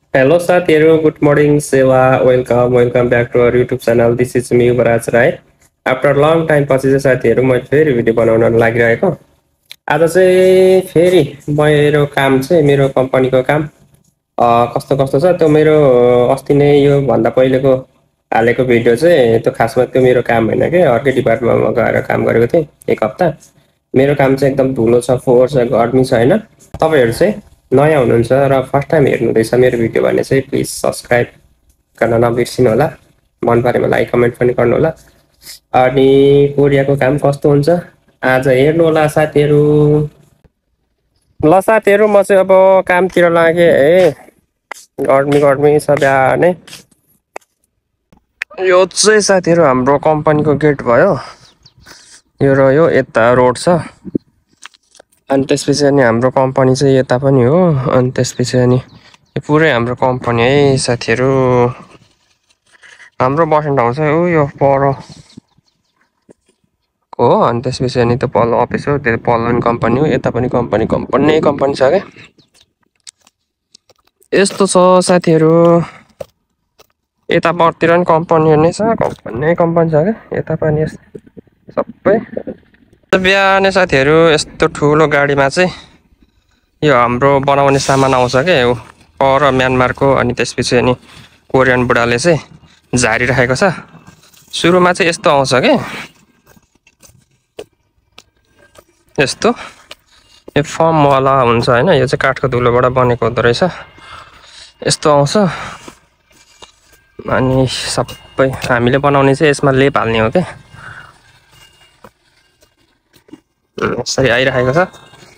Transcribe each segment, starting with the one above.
Hello Sathiru, good morning Seva. Welcome back to our YouTube channel. This is me Yuvraj Rai. After long time पछि चाहिँ साथीहरू मैले फेरि video बनाउन लागिरहेको। आज चाहिँ फेरि मेरो काम चाहिँ मेरो कम्पनीको काम कस्तो कस्तो छ त्यो मेरो अस्ति नै यो भन्दा पहिलेको हालेको भिडियो चाहिँ त्यो खासमा त्यो मेरो काम होइन के अर्कै डिपार्टमेन्टमा गएर काम गरेको थिएँ एक हप्ता। मेरो काम चाहिँ एकदम धुलो छ, फोहोर छ, गर्मी छ हैन। तपाईहरु चाहिँ नयाँ हुनुहुन्छ र फर्स्ट टाइम हेर्नुहुँदैछ मेरो भिडियो भने चाहिँ प्लिज सब्स्क्राइब गर्न नबिर्सिनु होला। मन परेमा लाइक कमेन्ट पनि गर्नु होला। अनि कोरियाको काम कस्तो हुन्छ आज हेर्नु होला साथीहरु। ल साथीहरु म चाहिँ अब कामतिर लागे है। गर्मी छ बिहानै। यो चाहिँ साथीहरु हाम्रो कम्पनीको गेट भयो। यो र यो यता रोड छ। अनि त्यसपछि अनि हाम्रो कम्पनी चाहिँ यता पनि हो। अनि त्यसपछि अनि यो पुरै हाम्रो कम्पनी है साथीहरु। हाम्रो बस्ने ठाउँ चाहिँ हो यो पर हो। अनि त्यसपछि अनि त्यो पल्लो अफिस हो, त्यो पल्लो पनि कम्पनी हो, यता पनि कम्पनी छ के। यस्तो छ साथीहरु। यता बरतिर पनि कम्पनी नै छ, कम्पनी छ के। यता पनि सबै बिहानै साथीहरु यस्तो ठुलो गाडीमा चाहिँ यो हाम्रो बनाउने सामान आउँछ के पर म्यानमारको। अनि त्यसपछि अनि कोरियन बुढाले चाहिँ झारिराखेको छ। सुरुमा चाहिँ यस्तो आउँछ के, यस्तो यो फर्म वाला हुन्छ हैन। यो चाहिँ काठको धुलोबाट बनेको हुँदो रहेछ। यस्तो आउँछ अनि सबै हामीले बनाउने चाहिँ यसमा लेप हाल्ने हो के। यसरी आइराखेको छ।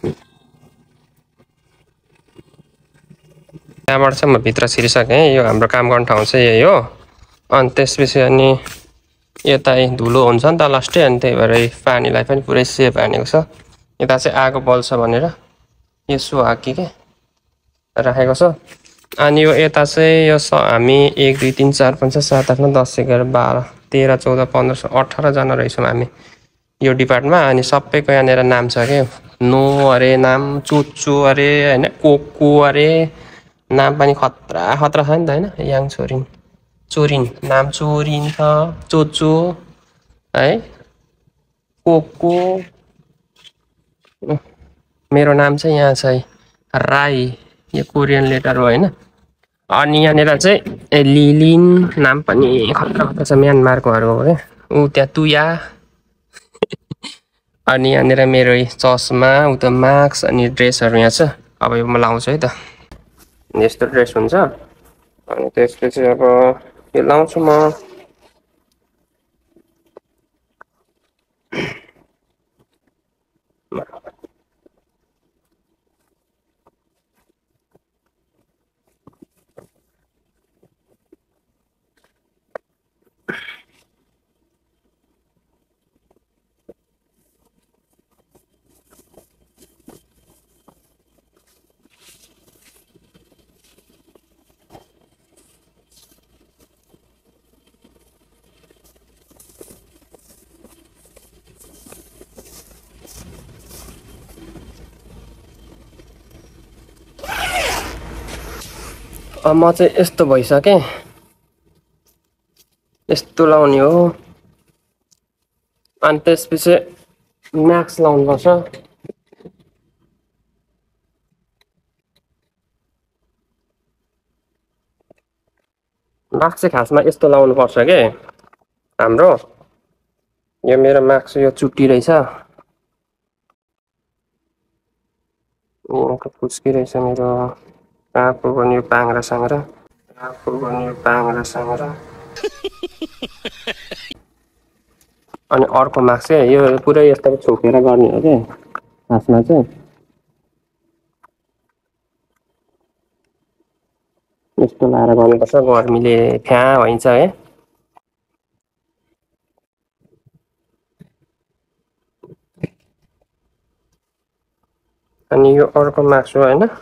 यहाँबाट चाहिँ म भित्र छिरिसकेँ। यो हाम्रो काम गर्ने ठाउँ चाहिँ यही हो। अनि त्यसपछि अनि यता धुलो हुन्छ नि त लास्टै। अनि त्यही भएर पानीलाई पनि पुरै सेफ हानेको छ। यता चाहिँ आगो बल्छ भनेर यसो हाकी के राखेको छ। अनि यो यता चाहिँ यो हामी 1 2 3 4 5 6 7 8 9 10 11 12 13 14 15 18 जना रहेछौँ हामी यो डिपार्टमेन्टमा। अनि सबैको यहाँनिर नाम छ के। नो अरे नाम, चोचो अरे हैन, कोको अरे नाम पनि खतरा खतरा छ नि त हैन। याङ चोरिन नाम चोरिन छ, चोचो है, कोको। मेरो नाम चाहिँ यहाँ छ राई, यो कोरियन लेटर हो हैन। अनि यहाँनिर चाहिँ लिलिन नाम पनि खतरा खतरा छ म्यानमारकोहरु हो के। उ त्यहाँ तुया। अनि यहाँनिर मेरो चस्मा, उता मास्क अनि ड्रेसहरु यहाँ छ। अब यो म लाउँछु है त। यस्तो ड्रेस हुन्छ। अनि त्यसपछि अब यो लाउँछु म। म चाहिँ यस्तो भइसकेँ। यस्तो लाउने हो। अनि त्यसपछि मास्क लाउनुपर्छ। मास्क चाहिँ खासमा यस्तो लाउनु पर्छ के हाम्रो। यो मेरो मास्क यो चुट्टी रहेछ। यहाँको पुच्की रहेछ मेरो। आफू बन्यो पाङ्रा साङ्रा, आफू बन्यो पाङ्रा साङ्रा। अनि अर्को मास्क चाहिँ यो पुरै यस्तो छोपेर गर्ने हो के खासमा चाहिँ। यस्तो लाएर गर्नुपर्छ, गर्मीले फ्या भइन्छ है। अनि यो अर्को मास्क हो हैन।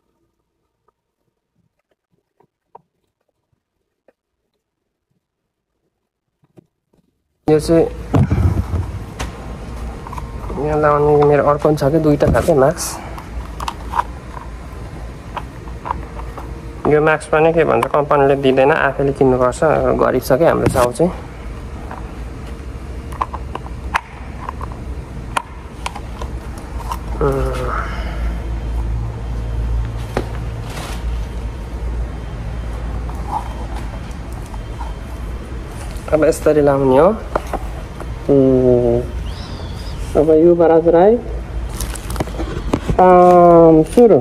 यो चाहिँ यहाँ लाउने मेरो अर्को पनि छ कि दुईटा खालको मास्क। यो मास्क पनि के भन्छ कम्पनीले दिँदैन आफैले किन्नुपर्छ गरिसक्यो हाम्रो चाउ चाहिँ अब यसरी लाउने हो अब युवराज राई काम सुरु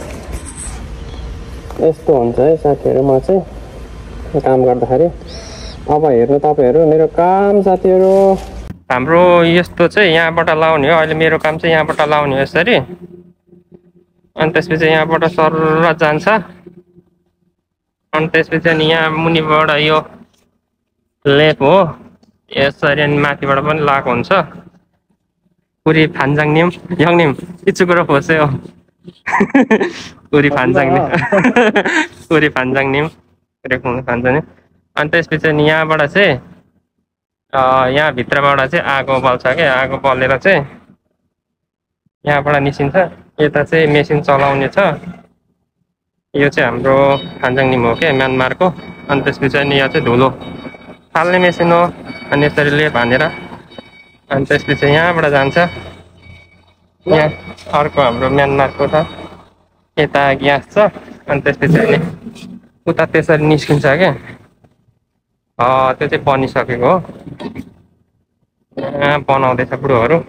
यस्तो हुन्छ है साथीहरु म चाहिँ काम गर्दाखेरि अब हेर्नु तपाईहरु मेरो काम साथीहरु हाम्रो यस्तो चाहिँ यहाँबाट लाउने हो अहिले मेरो काम चाहिँ यहाँबाट लाउने हो यसरी अनि त्यसपछि यहाँबाट सरर जान्छ अनि त्यसपछि अनि यहाँ मुनिबाट यो लेप हो यसरी अनि माथिबाट पनि लाएको हुन्छ पुरी फान्जाङ निम यङ निम इचुकुरो फोसे हो पुरी फान्जाङ निम पुरी फान्जाङ निम रेखुङ फान्जाङ निम अनि त्यसपछि अनि यहाँबाट चाहिँ यहाँ भित्रबाट चाहिँ आगो बल्छ के आगो बलेर चाहिँ यहाँबाट निस्किन्छ यता चाहिँ मेसिन चलाउने छ यो चाहिँ हाम्रो फान्जाङ निम हो के म्यानमारको अनि त्यसपछि अनि यहाँ चाहिँ धुलो फाल्ने मेसिन हो अनि यसरी लेप हानेर अनि त्यसपछि यहाँबाट जान्छ यहाँ अर्को हाम्रो म्यानमारको छ यता ग्यास छ अनि त्यसपछि अनि उता त्यसरी निस्किन्छ क्या त्यो चाहिँ बनिसकेको हो यहाँ बनाउँदैछ बुढोहरू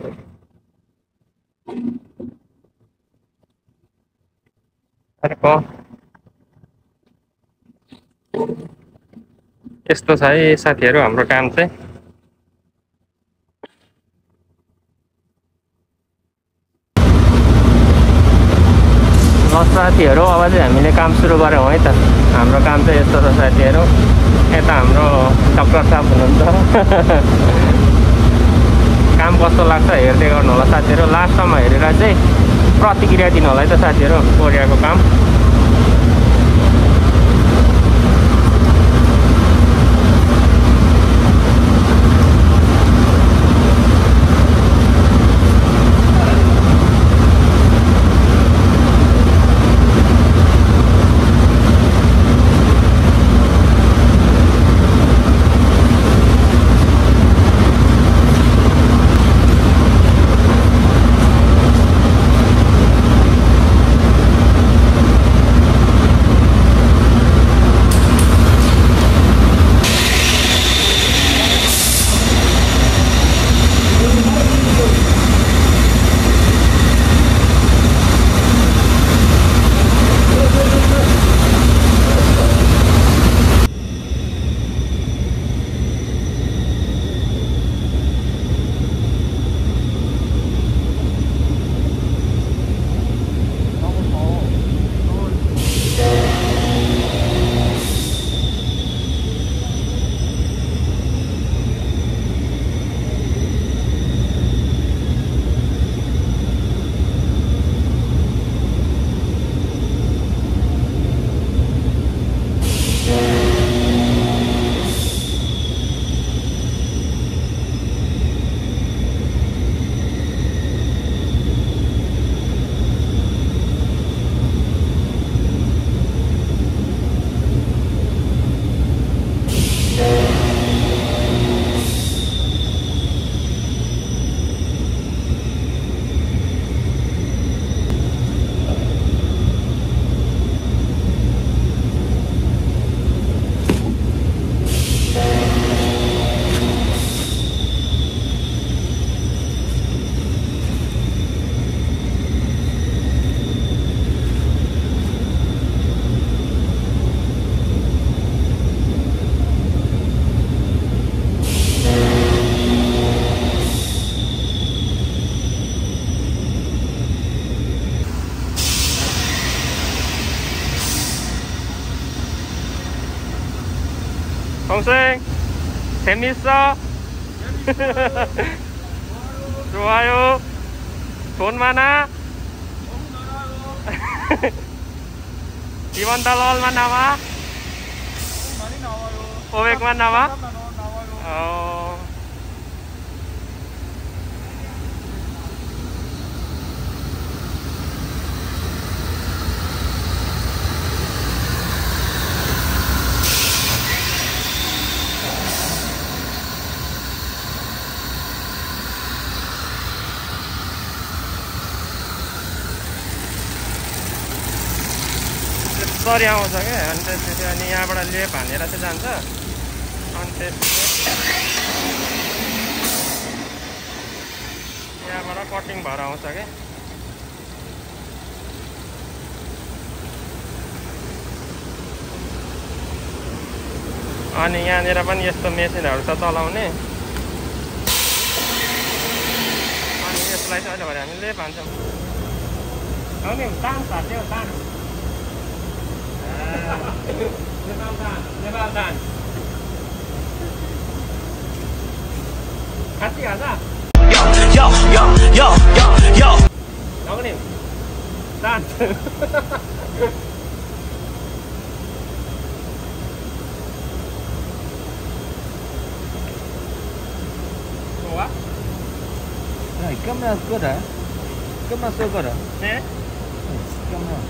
अर्को यस्तो छ है साथीहरु हाम्रो काम चाहिँ साथीहरु अब चाहिँ हामीले काम सुरु गरौँ है त हाम्रो काम चाहिँ यस्तो छ साथीहरु यता हाम्रो डाक्टर साहब हुनुहुन्छ काम कस्तो लाग्छ हेर्दै गर्नु होला साथीहरु लास्टसम्म हेरेर चाहिँ प्रतिक्रिया दिनु होला है त साथीहरु कोरियाको काम 동생 재밌어? 좋아요. 돈 많아? 이번 달 얼마 나와? 많이 나와요. 500만 나와? 나와요. तरी आउँछ क्या अनि त्यसपछि अनि यहाँबाट लेप हानेर चाहिँ जान्छ अनि त्यसपछि यहाँबाट कटिङ भएर आउँछ क्या अनि यहाँनिर पनि यस्तो मेसिनहरू छ चलाउने अनि यसलाई चाहिँ अहिले भरे हामी लेप हान्छौँ आउने तान साथ्यो तान नेपाल दान खाँची हाल्छ आउने दान Camera's good, huh? Camera's so good, huh? Yeah. Camera.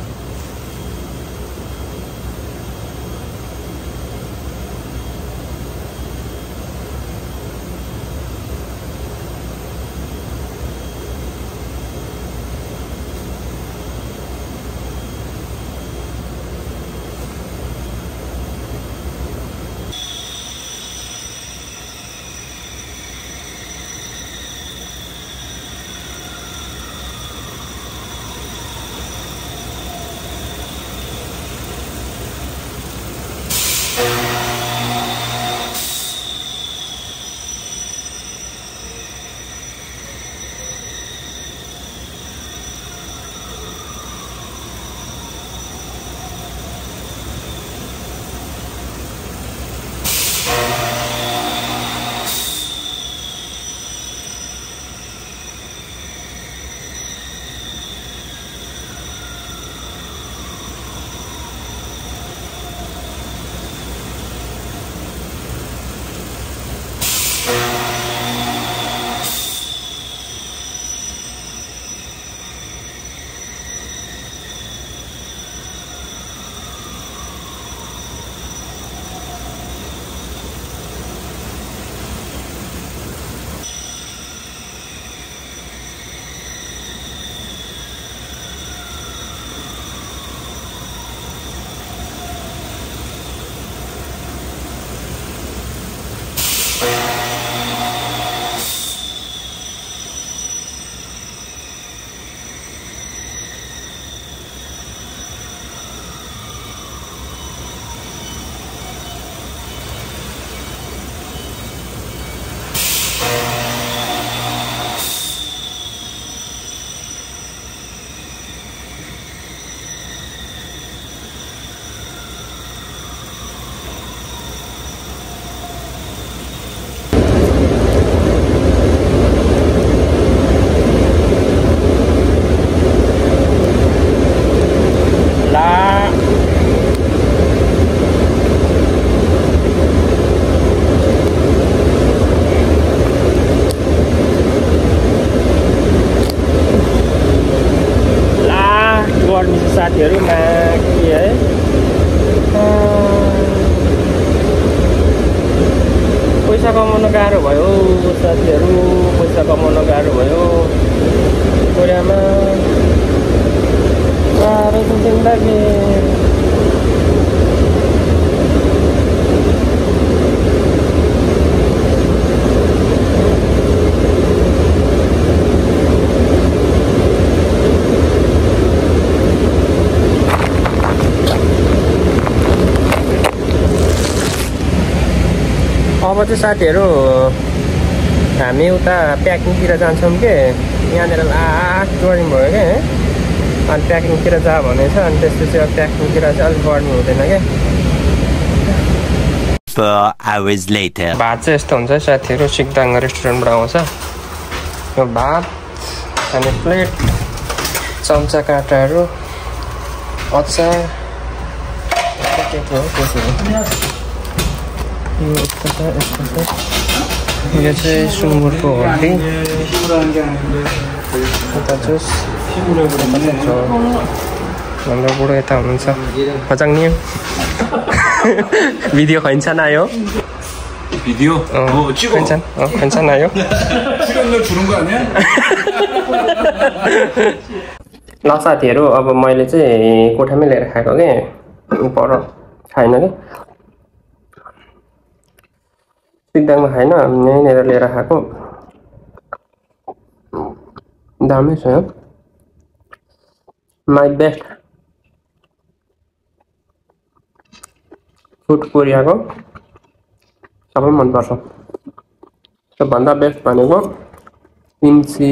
साथीहरूमा के है पैसा कमाउन गाह्रो भयो साथीहरू पैसा कमाउन गाह्रो भयो कोरियामा गाह्रो छ जिन्दगी अब चाहिँ साथीहरू हामी उता प्याकिङतिर जान्छौँ के यहाँनिर लास्ट जोडिङ भयो क्या अनि प्याकिङतिर जा भनेछ अनि त्यसपछि अब प्याकिङतिर चाहिँ अलिक गर्नु हुँदैन क्या भात चाहिँ यस्तो हुन्छ साथीहरू सिक्दाङ रेस्टुरेन्टबाट आउँछ यो भात अनि प्लेट चम्चा काँटाहरू अचार यो चाहिँ सुँगुरको हड्डी यता जुस हाम्रो बुढो यता हुनुहुन्छ खचाङ नि भिडियो खैन्छन् आयो भिडियो खैन्छन् आयो ल साथीहरू अब मैले चाहिँ कोठामै लिएर खाएको के पर छैन कि सिक्दाङमा छैन यहीँनिर लिएर खाएको दामी छ माई बेस्ट फुड कोरियाको सबै मनपर्छ सबभन्दा बेस्ट भनेको किम्ची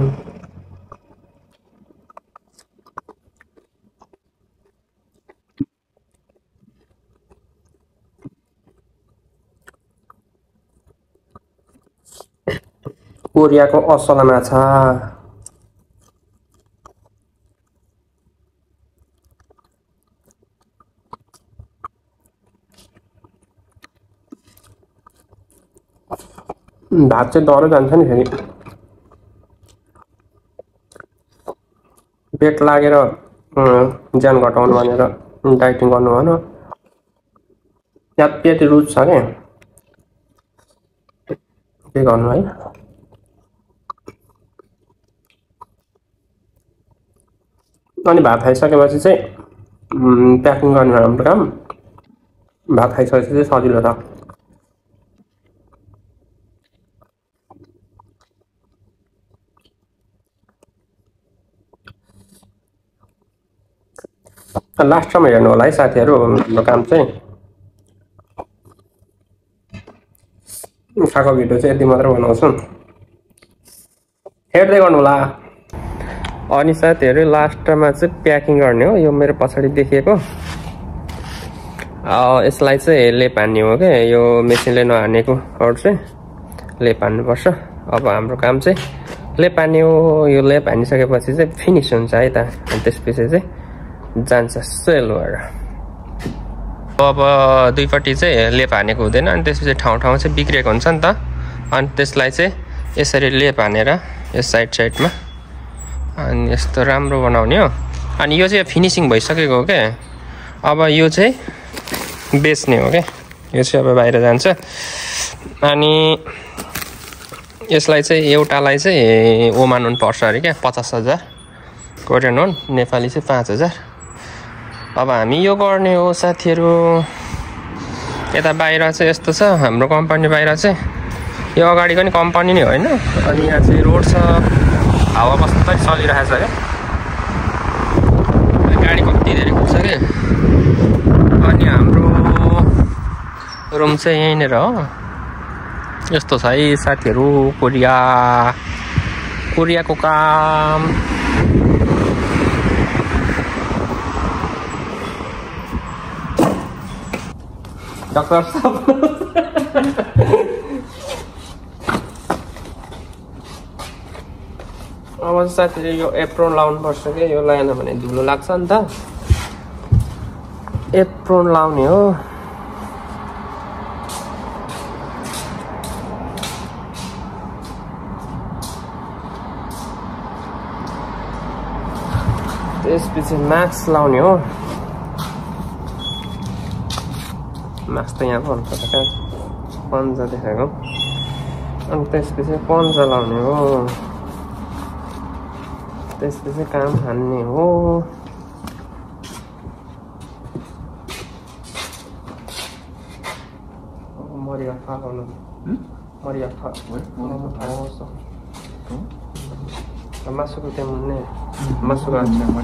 कोरियाको असला माछा भात चाहिँ डह्रो जान्छ नि फेरि पेट लागेर ज्यान घटाउनु भनेर डाइटिङ गर्नु भएन यहाँ पेट रुच छ क्या के गर्नु है अनि भात खाइसकेपछि चाहिँ प्याकिङ गर्ने हाम्रो काम भात खाइसकेपछि चाहिँ सजिलो छ लास्टसम्म हेर्नु होला है साथीहरू हाम्रो काम चाहिँ खाएको भिडियो चाहिँ यति मात्र बनाउँछु हेर्दै गर्नु होला अनि साथीहरू लास्टमा चाहिँ प्याकिङ गर्ने हो यो मेरो पछाडि देखिएको यसलाई चाहिँ लेप हान्ने हो क्या यो मेसिनले नहानेको अरू चाहिँ लेप हान्नुपर्छ अब हाम्रो काम चाहिँ लेप हान्ने हो यो लेप हानिसकेपछि चाहिँ फिनिस हुन्छ है त अनि त्यसपछि चाहिँ जान्छ सेल भएर अब दुईपट्टि चाहिँ लेप हानेको हुँदैन अनि त्यसपछि ठाउँ ठाउँ चाहिँ बिग्रेको हुन्छ नि त अनि त्यसलाई चाहिँ यसरी लेप हानेर यो साइडमा अनि यस्तो राम्रो बनाउने हो अनि यो चाहिँ फिनिसिङ भइसकेको हो क्या अब यो चाहिँ बेच्ने हो क्या यो चाहिँ अब बाहिर जान्छ अनि यसलाई चाहिँ एउटालाई चाहिँ ओमान हुन पर्छ अरे क्या 50,000 कोरियन हुन नेपाली चाहिँ 5,000 अब हामी यो गर्ने हो साथीहरू यता बाहिर चाहिँ यस्तो छ हाम्रो कम्पनी बाहिर चाहिँ यो अगाडिको नि कम्पनी नै होइन अनि यहाँ चाहिँ रोड छ हावा बस्नु त चलिरहेको छ क्या गाडी कति धेरै कुद्छ क्या अनि हाम्रो रुम चाहिँ यहीँनिर हो यस्तो छ है साथीहरू कोरियाको काम डाक्टर साहब अब साथीले यो एप्रोन लाउनु पर्छ क्या यो लगाएन भने धुलो लाग्छ नि त एप्रोन लाउने हो त्यसपछि मास्क लाउने हो मास्क त यहाँ पो हुन्छ कहाँ पन्जा देखाएको अनि त्यसपछि पन्जा लाउने हो त्यसपछि काम हान्ने हो मरिया गर्नु मरिया मासुको त्यहाँ मुन्ने मासुको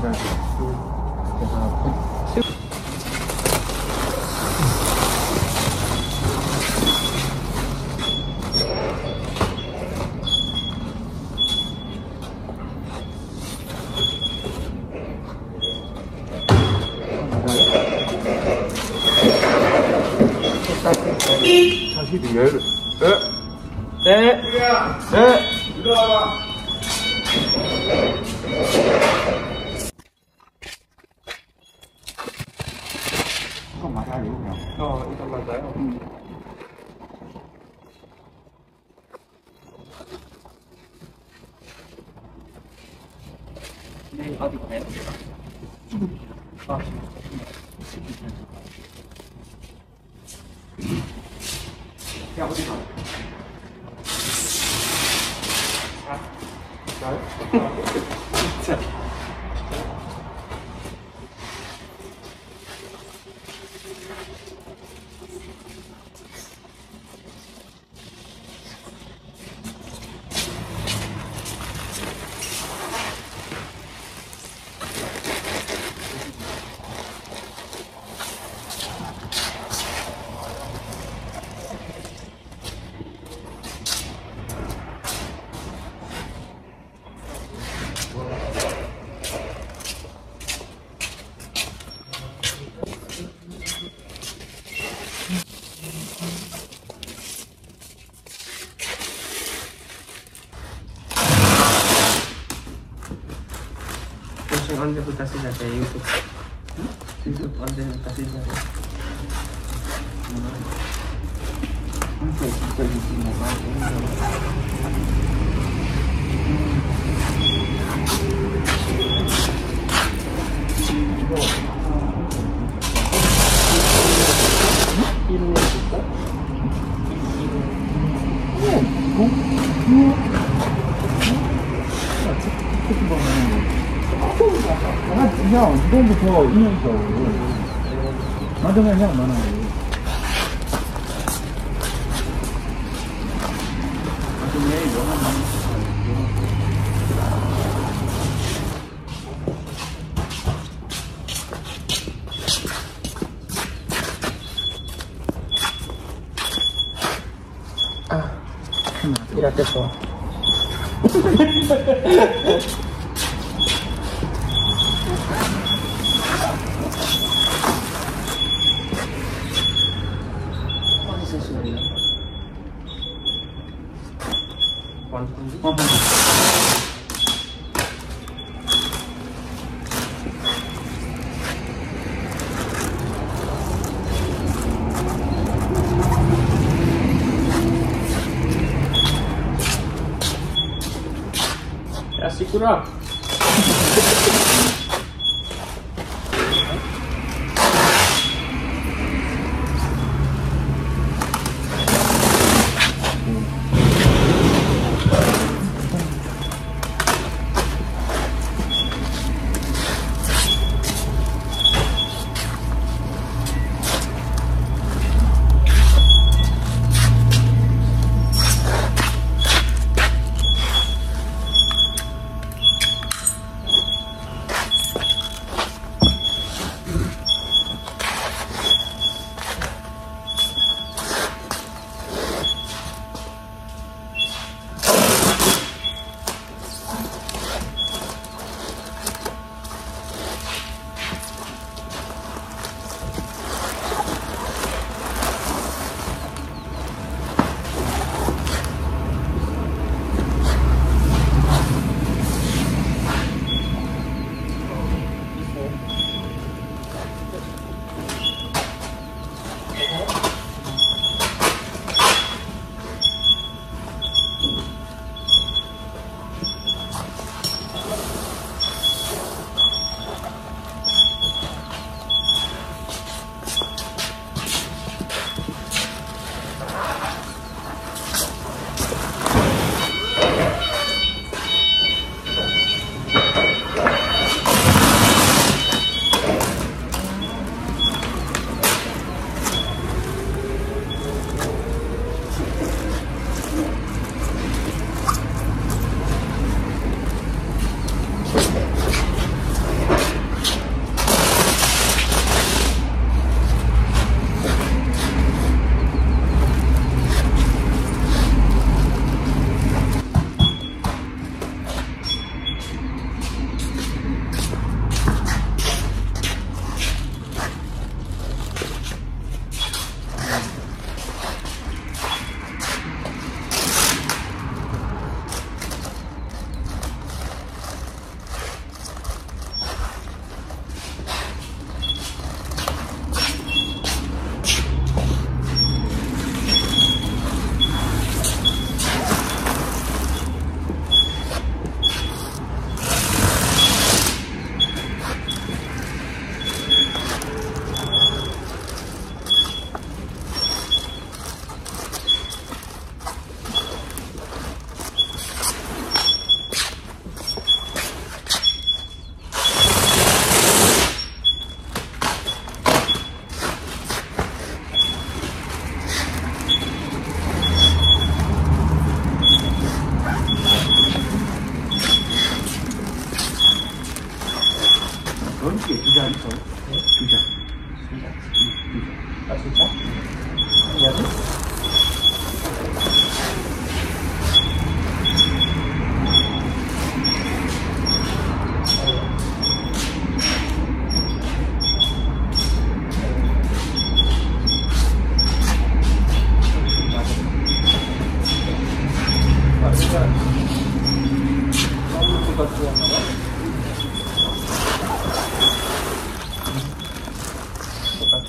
다시 뒤에를 네. 이리 와봐. 이거 맞아요, 그냥. 이거 맞아요. 어디 가요? 야, 어디 가? 나요? 진짜. 언제 buta sih ada YouTube? YouTube 언제 buta sih ada? 형, 이번부터 2년 더. 만들면 형 많아요. 이렇게 좋아. Ya segura.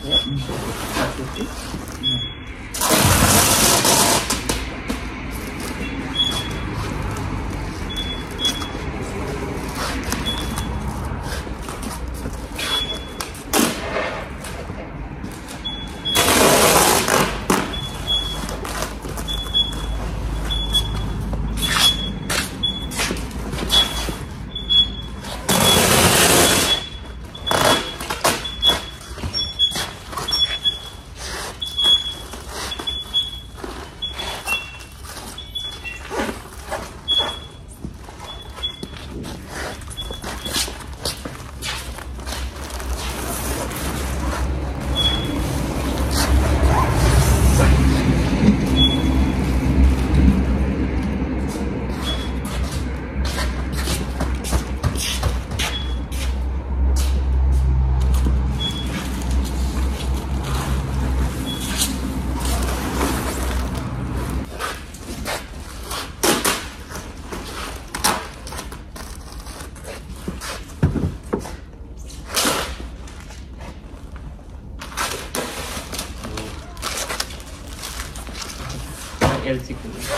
LC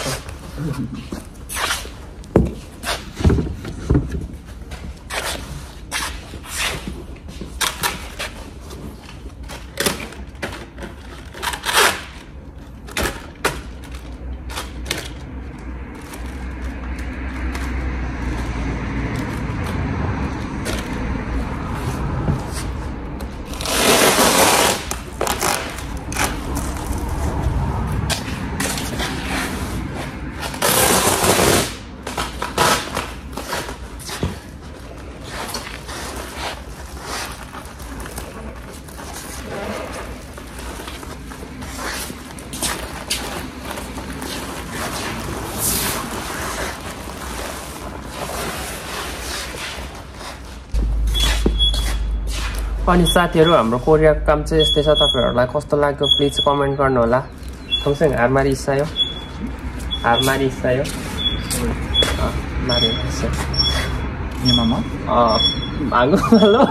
अनि साथीहरु हाम्रो कोरियाको काम चाहिँ यस्तै छ तपाईहरुलाई कस्तो लाग्यो प्लिज कमेन्ट गर्नु होला थोंसेङ हारमारी इसायो हारमारी इसायो मारे इसायो Mama? 방금 말로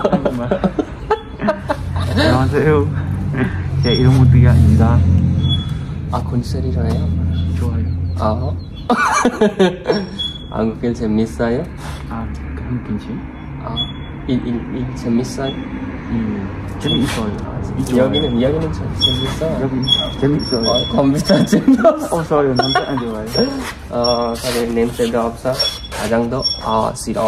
안녕하세요. 제 이름은 비아입니다. 곤슬이로요? 좋아요. 한국인 재밌어요? 한국인지? 일 재밌어요? 재밌어요. 여기는 재밌어요? 여기 재밌어요. 컴퓨터 재미없어. 없어요. 남자 안 좋아요. 다들 냄새도 없어. 가장도 싫어.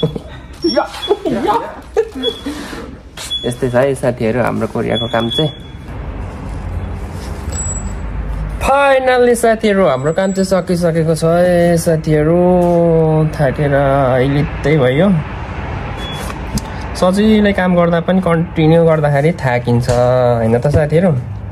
यस्तै छ है साथीहरु हाम्रो कोरियाको काम चाहिँ फाइनली साथीहरु हाम्रो काम चाहिँ सकिसकेको छ है साथीहरु थाकेर अहिले त्यही भयो सजिलै काम गर्दा पनि कन्टिन्यू गर्दाखेरि थाकिन्छ हैन त साथीहरु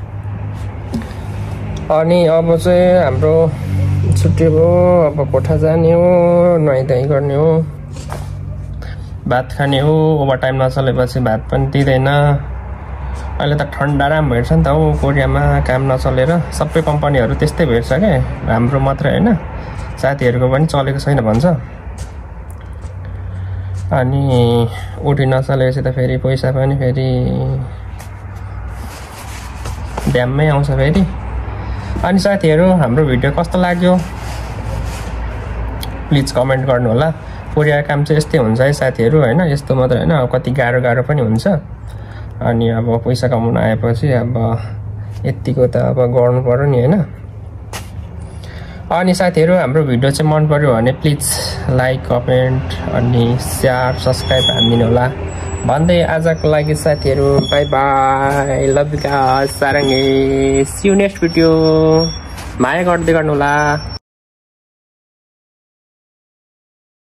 अनि अब चाहिँ हाम्रो छुट्टी भयो अब कोठा जाने हो नुहाइधुवाइ गर्ने हो भात खाने हो ओभर टाइम नचलेपछि भात पनि दिँदैन अहिले त ठन्डा राम भइरहेछ नि त हो कोरियामा काम नचलेर सबै कम्पनीहरु त्यस्तै भइरहेछ के हाम्रो मात्र हैन साथीहरुको पनि चलेको छैन भन्छ अनि उठी नचलेपछि त फेरि पैसा पनि फेरि ड्याममै आउँछ फेरि अनि साथीहरु हाम्रो भिडियो कस्तो लाग्यो प्लिज कमेन्ट गर्नु होला कोरिया काम चाहिँ यस्तै हुन्छ है साथीहरु हैन यस्तो मात्र हैन कति गाह्रो पनि हुन्छ अनि अब पैसा कमाउन आएपछि अब यतिको त अब गर्नु पर्यो नि हैन अनि साथीहरु हाम्रो भिडियो चाहिँ मन पर्यो भने प्लिज लाइक कमेन्ट अनि शेयर सब्स्क्राइब हान्दिनु होला भन्दै आजको लागि साथीहरु bye bye love you guys सारंगे सी यू नेक्स्ट भिडियो माया गर्दै गर्नु होला